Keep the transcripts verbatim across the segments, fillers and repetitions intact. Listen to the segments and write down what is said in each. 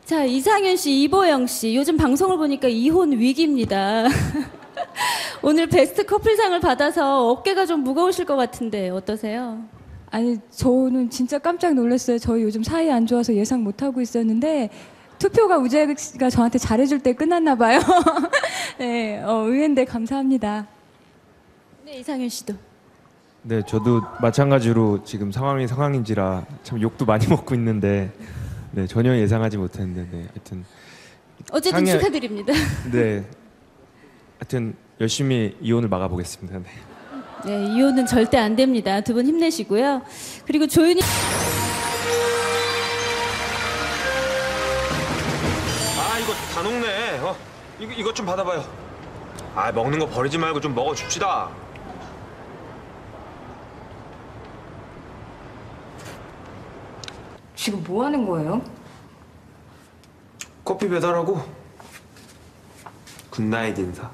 자, 이상윤 씨, 이보영 씨, 요즘 방송을 보니까 이혼 위기입니다. 오늘 베스트 커플상을 받아서 어깨가 좀 무거우실 것 같은데 어떠세요? 아니, 저는 진짜 깜짝 놀랐어요. 저희 요즘 사이 안 좋아서 예상 못 하고 있었는데 투표가 우재 씨가 저한테 잘해줄 때 끝났나 봐요. 네, 어, 의외인데 감사합니다. 네, 이상윤 씨도. 네, 저도 마찬가지로 지금 상황이 상황인지라 참 욕도 많이 먹고 있는데 네, 전혀 예상하지 못했는데 네, 하여튼 어쨌든 상해- 축하드립니다. 네, 하여튼 열심히 이혼을 막아보겠습니다. 네. 네, 이혼은 절대 안 됩니다. 두 분 힘내시고요. 그리고 조윤희 아 이거 다 녹네. 어 이거 이것 좀 받아봐요. 아 먹는 거 버리지 말고 좀 먹어줍시다. 지금 뭐 하는 거예요? 커피 배달하고 굿나잇 인사.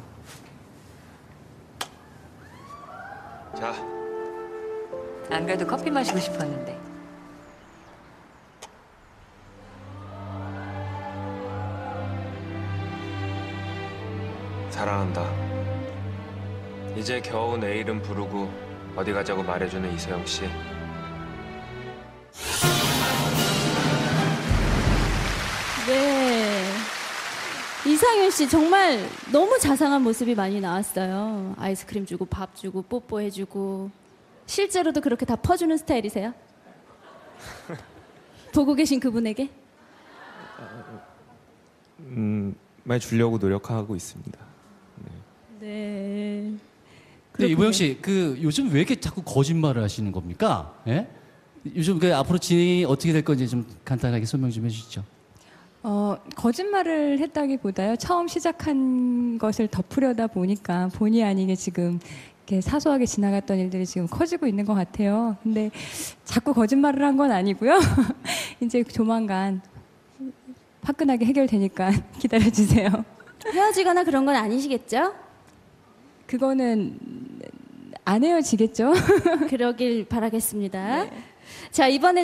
자, 안 그래도 커피 마시고 싶었는데. 사랑한다. 이제 겨우 내 이름 부르고 어디 가자고 말해주는 이소영 씨. 네. 이상윤 씨 정말 너무 자상한 모습이 많이 나왔어요. 아이스크림 주고 밥 주고 뽀뽀해주고 실제로도 그렇게 다 퍼주는 스타일이세요? 보고 계신 그분에게? 음, 많이 주려고 노력하고 있습니다. 네. 근데 이보영 씨, 그 요즘 왜 이렇게 자꾸 거짓말을 하시는 겁니까? 예? 요즘 그 앞으로 진행이 어떻게 될 건지 좀 간단하게 설명 좀 해주시죠. 어, 거짓말을 했다기보다요. 처음 시작한 것을 덮으려다 보니까 본의 아니게 지금 이렇게 사소하게 지나갔던 일들이 지금 커지고 있는 것 같아요. 근데 자꾸 거짓말을 한 건 아니고요. 이제 조만간 화끈하게 해결되니까 기다려주세요. 헤어지거나 그런 건 아니시겠죠? 그거는 안 헤어지겠죠? 그러길 바라겠습니다. 자, 이번에